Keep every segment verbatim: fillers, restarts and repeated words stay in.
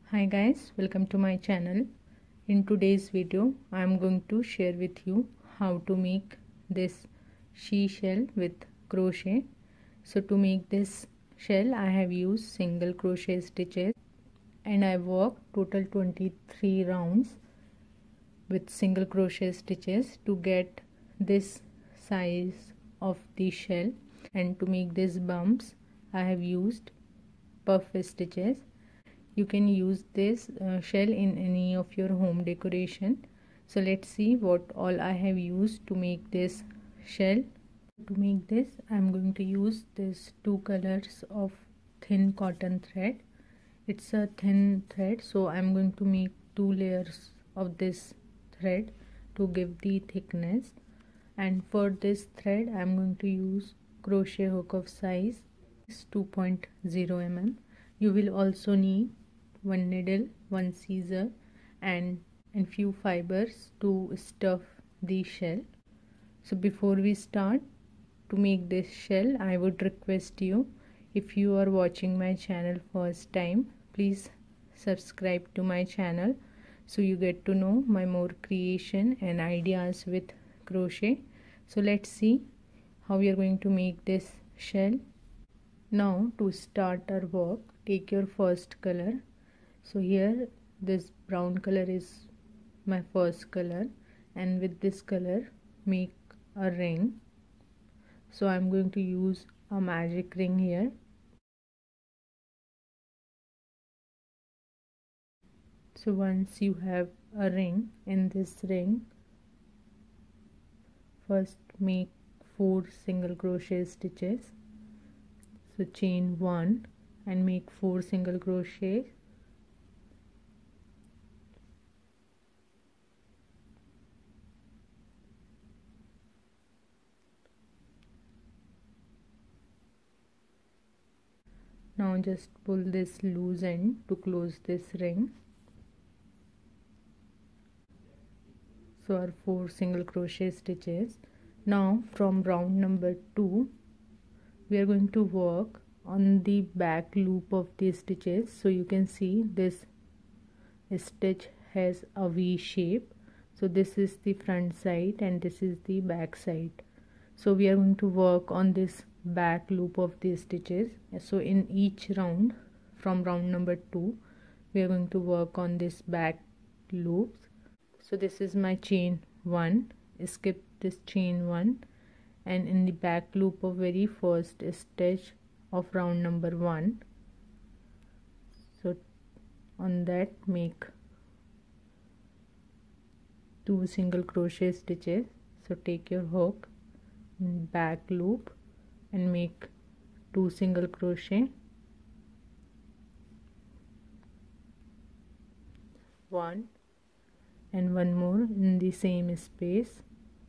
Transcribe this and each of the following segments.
Hi guys, welcome to my channel. In today's video I am going to share with you how to make this she shell with crochet. So to make this shell I have used single crochet stitches and I worked total twenty-three rounds with single crochet stitches to get this size of the shell, and to make these bumps I have used puff stitches. You can use this uh, shell in any of your home decoration. So let's see what all I have used to make this shell. To make this I am going to use this two colors of thin cotton thread. It's a thin thread, so I am going to make two layers of this thread to give the thickness, and for this thread I am going to use crochet hook of size two point zero millimeters. You will also need one needle, one scissor and and few fibers to stuff the shell. So before we start to make this shell, I would request you, if you are watching my channel first time, please subscribe to my channel so you get to know my more creation and ideas with crochet. So let's see how we are going to make this shell. Now to start our work, take your first color. So here this brown color is my first color, and with this color make a ring. So I'm going to use a magic ring here. So once you have a ring, in this ring first make four single crochet stitches. So chain one and make four single crochet. Now just pull this loose end to close this ring. So our four single crochet stitches. Now from round number two we are going to work on the back loop of these stitches. So you can see this stitch has a V shape. So this is the front side and this is the back side. So we are going to work on this back loop of these stitches. So in each round from round number two we are going to work on this back loops. So this is my chain one, skip this chain one, and in the back loop of very first stitch of round number one, so on that make two single crochet stitches. So take your hook in back loop and make two single crochet, one and one more in the same space.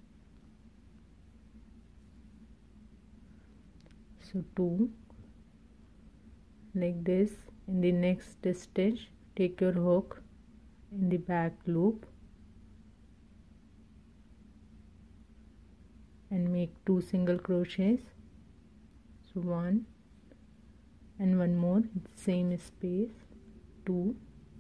So two, like this. In the next stitch take your hook in the back loop and make two single crochets. So one and one more in the same space, two.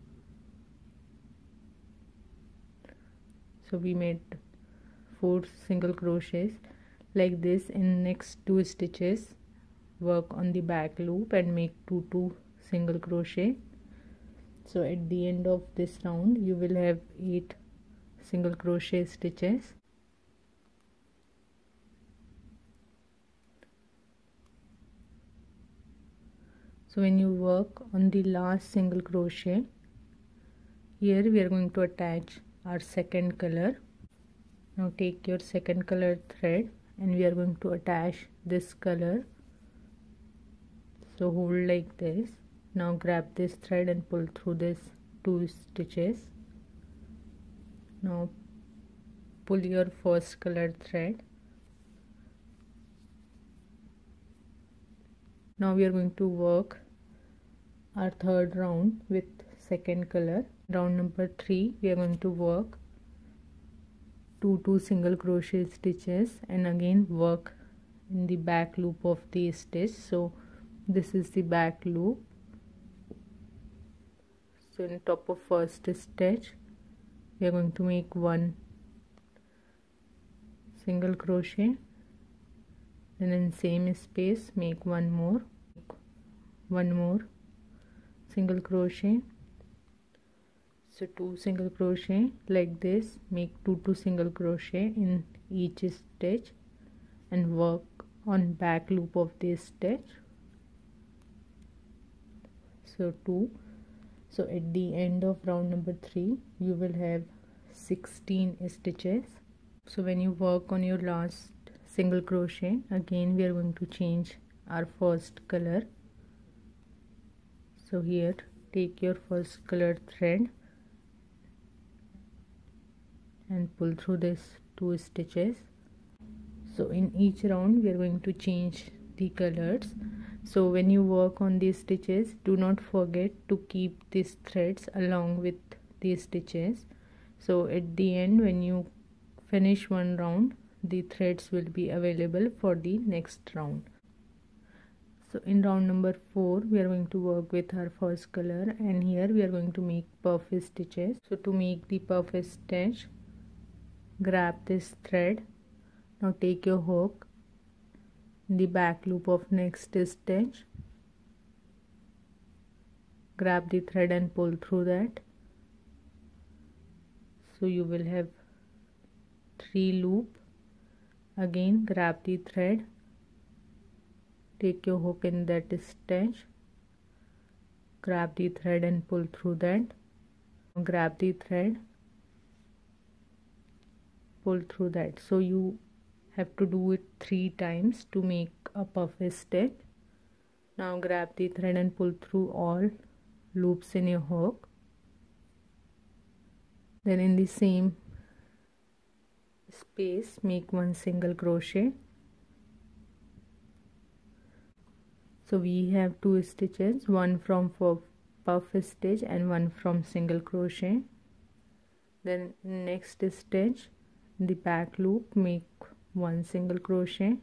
So we made four single crochets. Like this, in next two stitches work on the back loop and make two two single crochet. So at the end of this round you will have eight single crochet stitches. So when you work on the last single crochet, here we are going to attach our second color. Now take your second color thread and we are going to attach this color. So hold like this. Now grab this thread and pull through this two stitches. Now pull your first color thread. Now we are going to work our third round with second color. Round number three we are going to work two two single crochet stitches and again work in the back loop of the stitch. So this is the back loop. So in top of first stitch we are going to make one single crochet, then in same space make one more, one more single crochet. So two single crochet like this, make two two single crochet in each stitch and work on back loop of this stitch. So two. So at the end of round number three you will have sixteen stitches. So when you work on your last single crochet, again we are going to change our first color. So here take your first colored thread and pull through this two stitches. So in each round we are going to change the colors. So when you work on these stitches, do not forget to keep these threads along with these stitches. So at the end, when you finish one round, the threads will be available for the next round. So in round number four we are going to work with our first color, and here we are going to make puff stitches. So to make the puff stitch, grab this thread. Now take your hook in the back loop of next stitch, grab the thread and pull through that. So you will have three loop. Again grab the thread, take your hook in that stitch, grab the thread and pull through that. Grab the thread, pull through that. So you have to do it three times to make a puff stitch. Now grab the thread and pull through all loops in your hook. Then in the same space make one single crochet. So we have two stitches, one from puff stitch and one from single crochet. Then next stitch, in the back loop make one single crochet.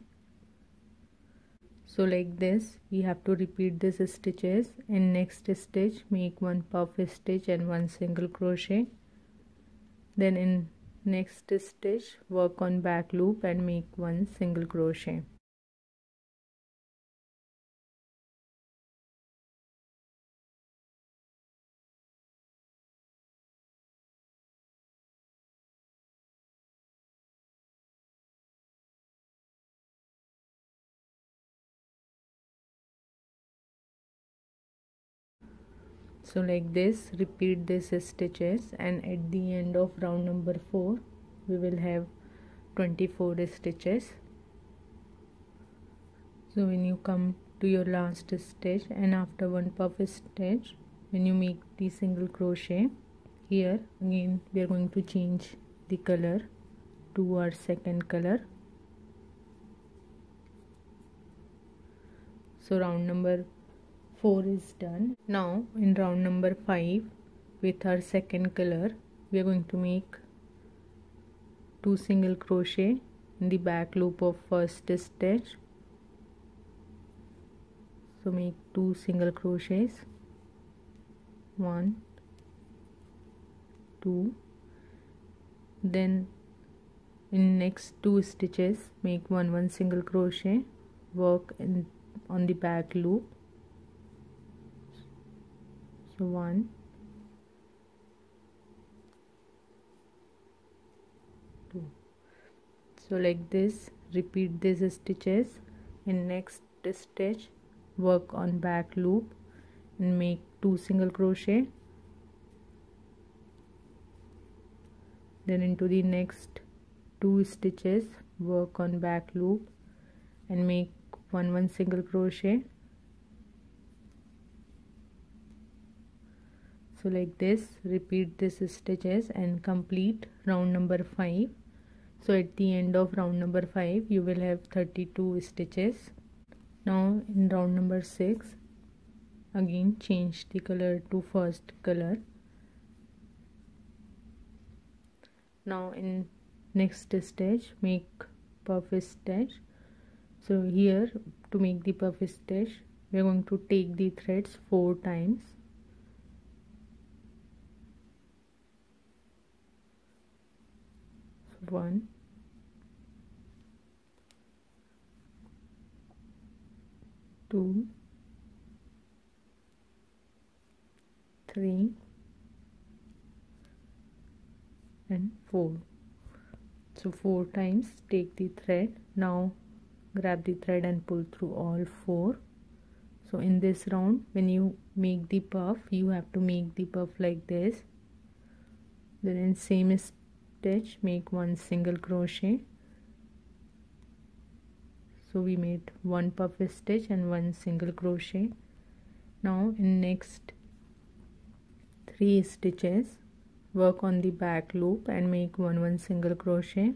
So like this we have to repeat these stitches. In next stitch make one puff stitch and one single crochet. Then in next stitch work on back loop and make one single crochet. So like this repeat these stitches, and at the end of round number four we will have twenty-four stitches. So when you come to your last stitch and after one puff stitch, when you make the single crochet, here again we are going to change the color to our second color. So round number four is done. Now in round number five with our second color we are going to make two single crochet in the back loop of first stitch. So make two single crochets, one, two, then in next two stitches make one one single crochet, work in on the back loop. So one, two. So like this repeat these stitches. In next stitch work on back loop and make two single crochet. Then into the next two stitches work on back loop and make one one single crochet. So like this repeat these stitches and complete round number five. So at the end of round number five you will have thirty-two stitches. Now in round number six again change the color to first color. Now in next stitch make puff stitch. So here to make the puff stitch we are going to take the threads four times. one, two, three, and four. So four times take the thread. Now grab the thread and pull through all four. So in this round, when you make the puff, you have to make the puff like this. Then in same stitch, make one single crochet. So we made one puff stitch and one single crochet. Now in next three stitches, work on the back loop and make one one single crochet.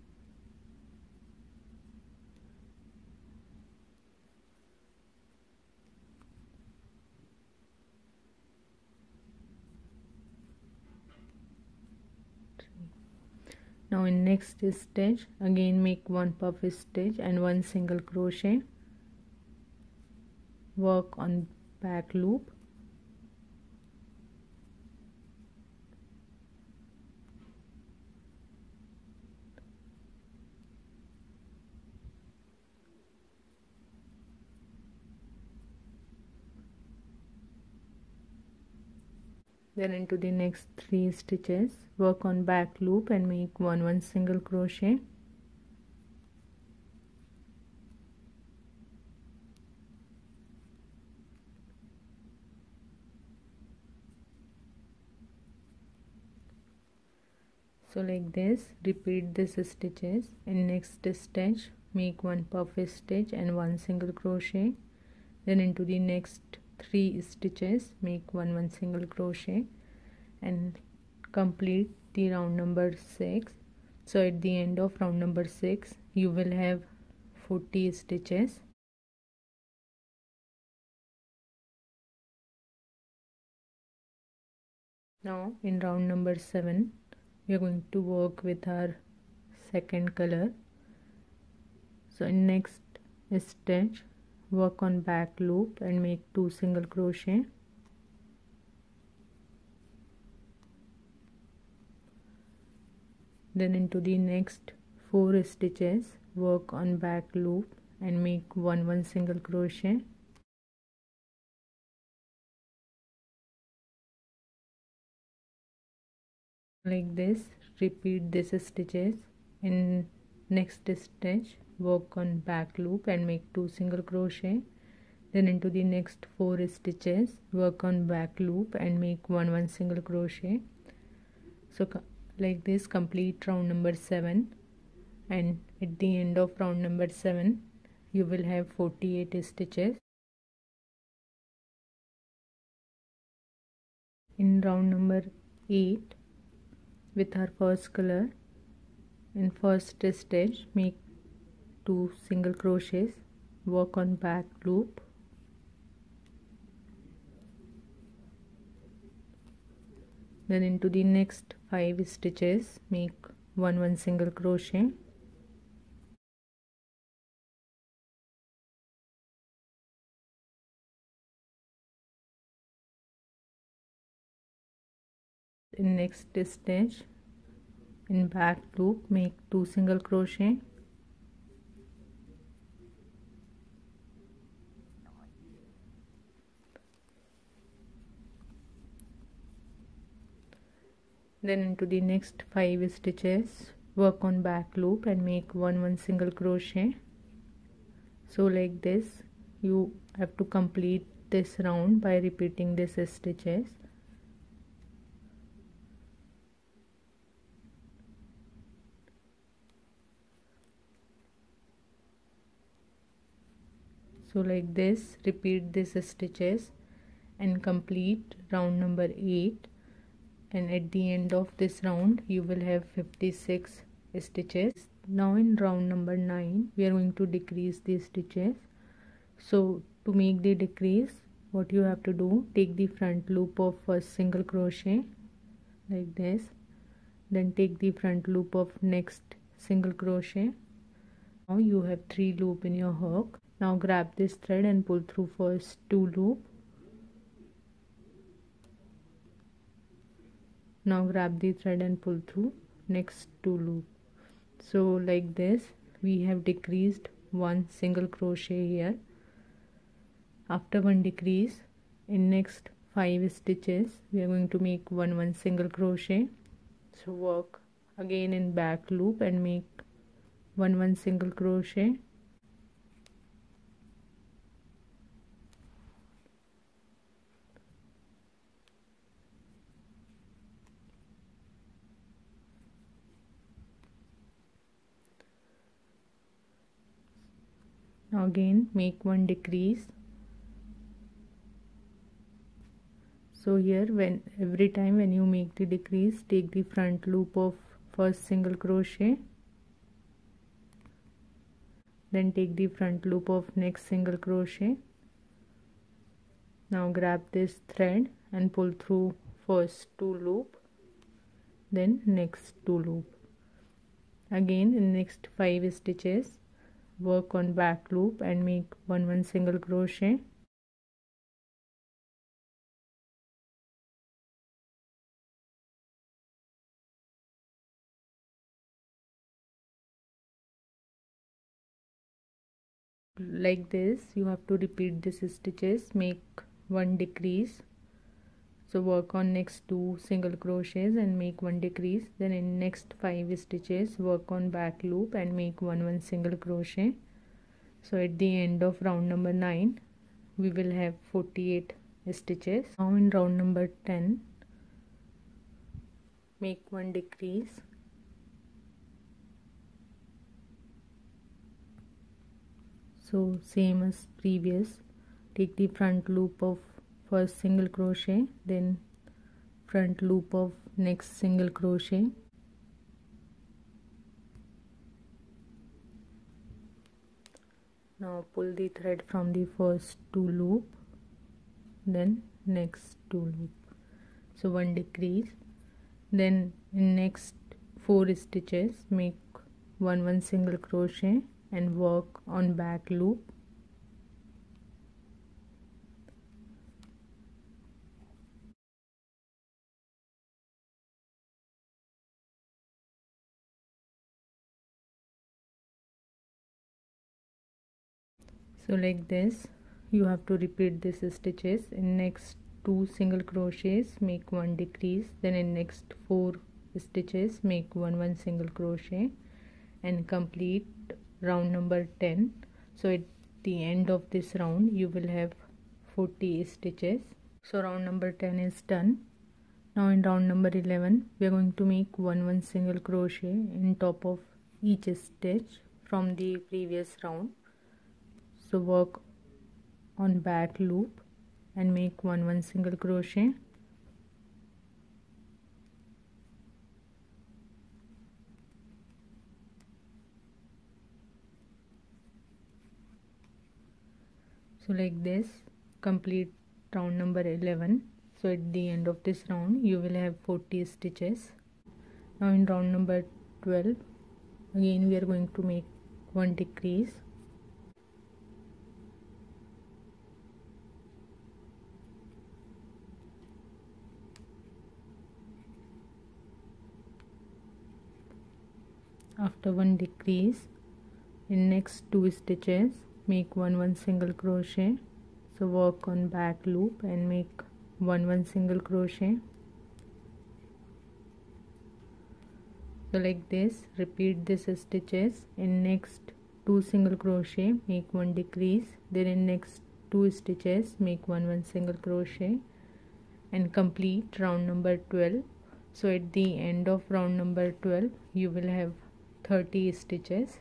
Now in next stitch, again make one puff stitch and one single crochet. Work on back loop. Then into the next three stitches, work on back loop and make one one single crochet. So like this, repeat this stitches. In next stitch, make one puff stitch and one single crochet. Then into the next three stitches, make one one single crochet and complete the round number six. So at the end of round number six, you will have forty stitches. Now in round number seven, we are going to work with our second color. So in next stitch, work on back loop and make two single crochet. Then into the next four stitches, work on back loop and make one one single crochet. Like this, repeat this stitches. In next stitch, work on back loop and make two single crochet. Then into the next four stitches, work on back loop and make one one single crochet. So like this, complete round number seven, and at the end of round number seven, you will have forty-eight stitches. In round number eight, with our first color, in first stitch, make two single crochets, work on back loop, then into the next five stitches, make one one single crochet, in next stitch, in back loop, make two single crochet, then into the next five stitches, work on back loop and make one one single crochet. So like this, you have to complete this round by repeating these stitches. So like this, repeat these stitches and complete round number eight, and at the end of this round you will have fifty-six stitches. Now in round number nine, we are going to decrease these stitches. So to make the decrease, what you have to do, take the front loop of first single crochet like this, then take the front loop of next single crochet. Now you have three loop in your hook. Now grab this thread and pull through first two loop. Now grab the thread and pull through next two loop. So like this we have decreased one single crochet here. After one decrease, in next five stitches we are going to make one one single crochet. So work again in back loop and make one one single crochet. Now again make one decrease. So here, when every time when you make the decrease, take the front loop of first single crochet, then take the front loop of next single crochet. Now grab this thread and pull through first two loop, then next two loop. Again in next five stitches work on back loop and make one one single crochet. Like this you have to repeat these stitches, make one decrease. So work on next two single crochets and make one decrease. Then in next five stitches work on back loop and make one one single crochet. So at the end of round number nine we will have forty-eight stitches. Now in round number ten make one decrease. So same as previous, take the front loop of first single crochet, then front loop of next single crochet. Now pull the thread from the first two loop, then next two loop. So one decrease. Then in next four stitches make one one single crochet and work on back loop. So like this you have to repeat these stitches. In next two single crochets make one decrease, then in next four stitches make one one single crochet and complete round number ten. So at the end of this round you will have forty stitches. So round number ten is done. Now in round number eleven we are going to make one one single crochet in top of each stitch from the previous round. So work on back loop and make one one single crochet. So like this complete round number eleven. So at the end of this round you will have forty stitches. Now in round number twelve again we are going to make one decrease. After one decrease, in next two stitches make one one single crochet. So work on back loop and make one one single crochet. So like this repeat these stitches. In next two single crochet make one decrease, then in next two stitches make one one single crochet and complete round number twelve. So at the end of round number twelve you will have thirty stitches.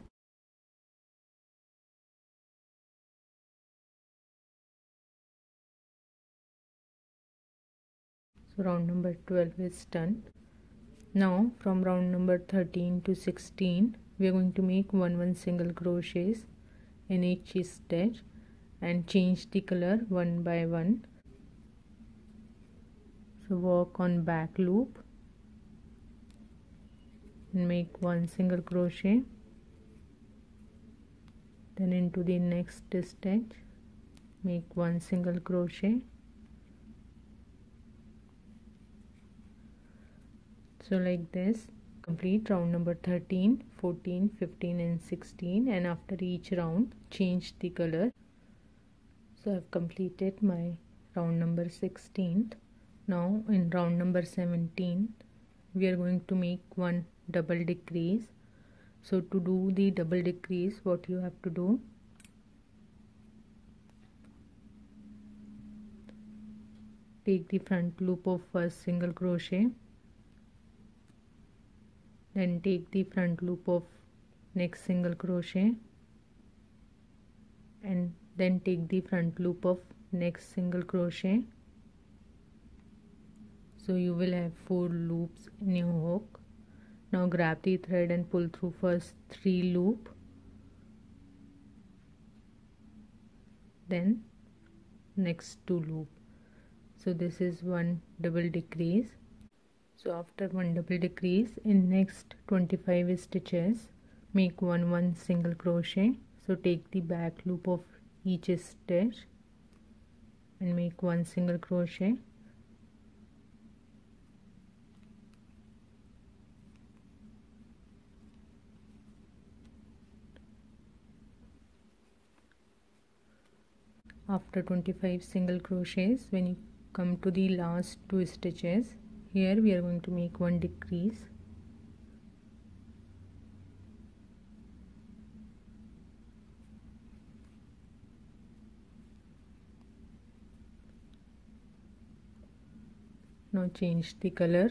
So round number twelve is done. Now from round number thirteen to sixteen we are going to make one one single crochets in each stitch and change the color one by one. So work on back loop and make one single crochet, then into the next stitch make one single crochet. So like this complete round number thirteen, fourteen, fifteen and sixteen, and after each round change the color. So I've completed my round number sixteenth. Now in round number seventeen we are going to make one double decrease. So to do the double decrease, what you have to do, take the front loop of first single crochet, then take the front loop of next single crochet, and then take the front loop of next single crochet. So you will have four loops in your hook. Now grab the thread and pull through first three loop, then next two loop. So this is one double decrease. So after one double decrease, in next twenty-five stitches make one one single crochet. So take the back loop of each stitch and make one single crochet. After twenty-five single crochets, when you come to the last two stitches, here we are going to make one decrease. Now change the color.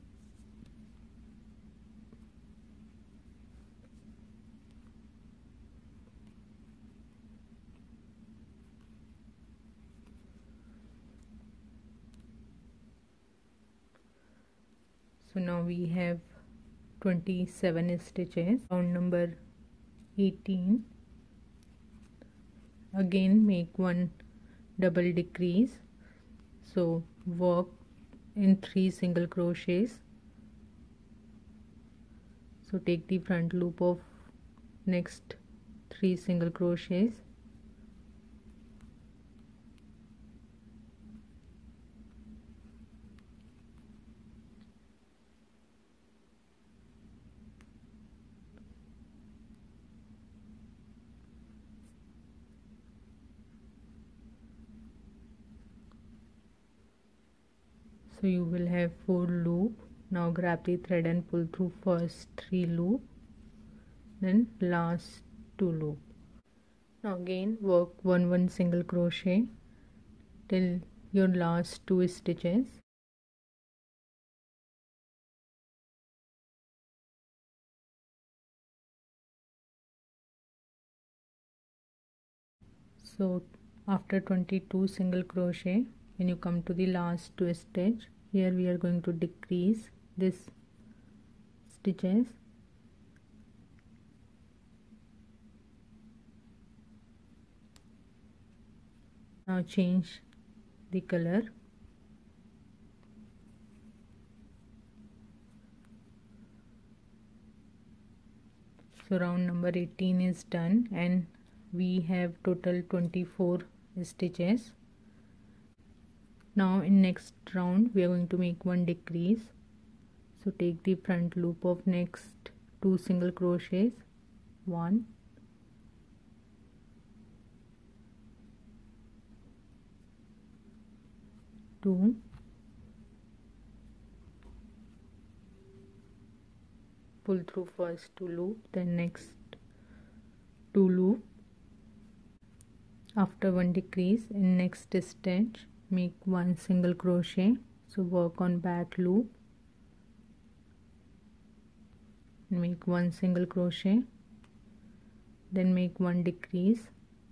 So now we have twenty-seven stitches. Round number eighteen. Again make one double decrease. So work in three single crochets. So take the front loop of next three single crochets. So you will have four loop. Now grab the thread and pull through first three loop, then last two loop. Now again work one one single crochet till your last two stitches. So after twenty-two single crochet, when you come to the last two stitch, here we are going to decrease this stitches. Now change the color. So round number eighteen is done and we have total twenty-four stitches. Now in next round we are going to make one decrease. So take the front loop of next two single crochets, one, two, pull through first two loop, then next two loop. After one decrease, in next stitch make one single crochet. So work on back loop, make one single crochet, then make one decrease,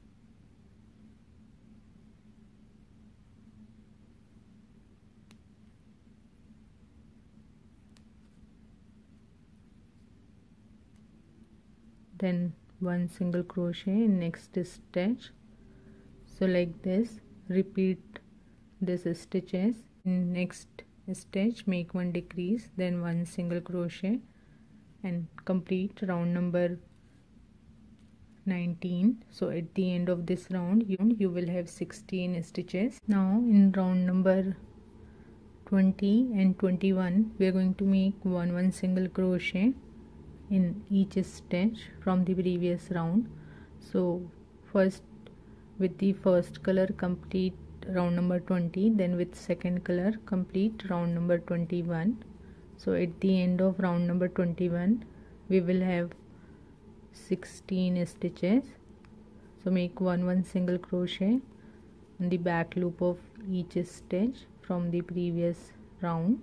then one single crochet in next stitch. So like this, repeat this stitches. In next stitch make one decrease, then one single crochet, and complete round number nineteen. So at the end of this round you, you will have sixteen stitches. Now in round number twenty and twenty-one, we are going to make one one single crochet in each stitch from the previous round. So first with the first color complete round number twenty, then with second color complete round number twenty-one. So at the end of round number twenty-one we will have sixteen stitches. So make one one single crochet in the back loop of each stitch from the previous round.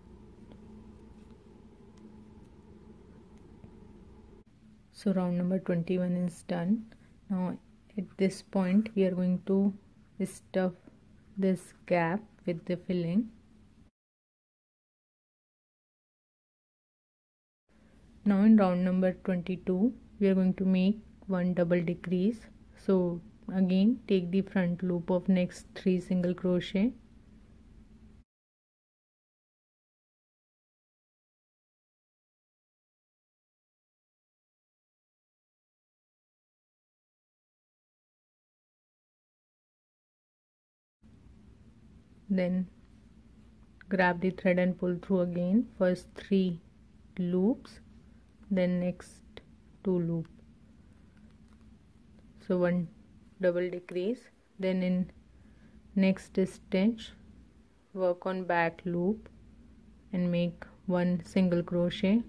So round number twenty-one is done. Now at this point we are going to stuff this gap with the filling. Now in round number twenty-two we are going to make one double decrease. So again take the front loop of next three single crochet, then grab the thread and pull through again, first three loops, then next two loops. So one double decrease, then in next stitch work on back loop and make one single crochet.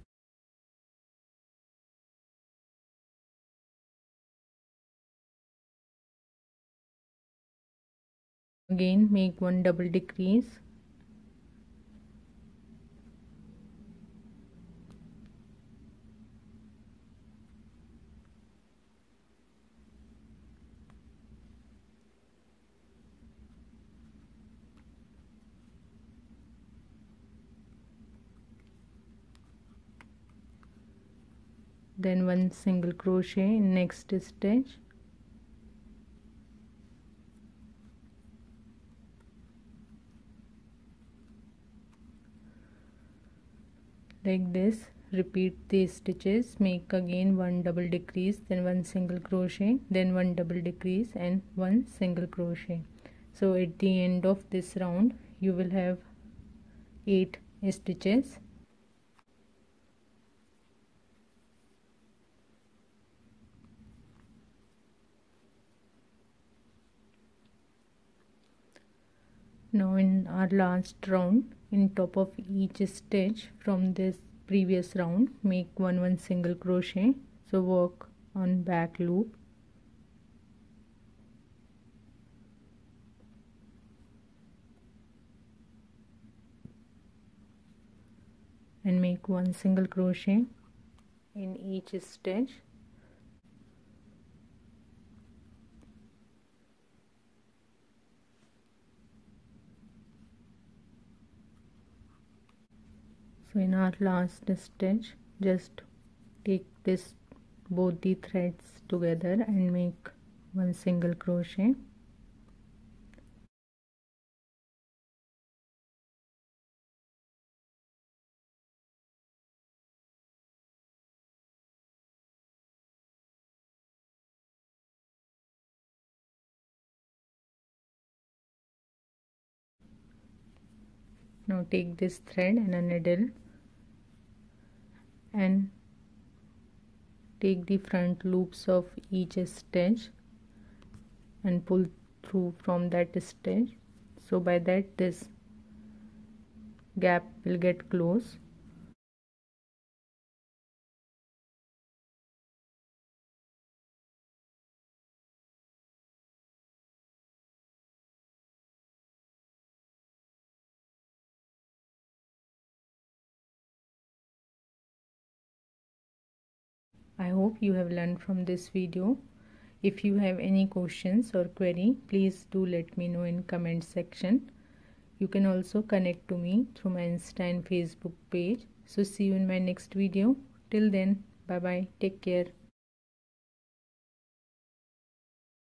Again make one double decrease, then one single crochet in next stitch, like this. Repeat these stitches, make again one double decrease, then one single crochet, then one double decrease and one single crochet. So at the end of this round you will have eight stitches. Now in our last round, in top of each stitch from this previous round make one one single crochet. So work on back loop, and make one single crochet in each stitch. So in our last stitch just take this both the threads together and make one single crochet. Now take this thread and a needle and take the front loops of each stitch and pull through from that stitch. So by that this gap will get closed. I hope you have learned from this video. If you have any questions or query, please do let me know in comment section. You can also connect to me through my Insta and Facebook page. So see you in my next video. Till then, bye bye. Take care.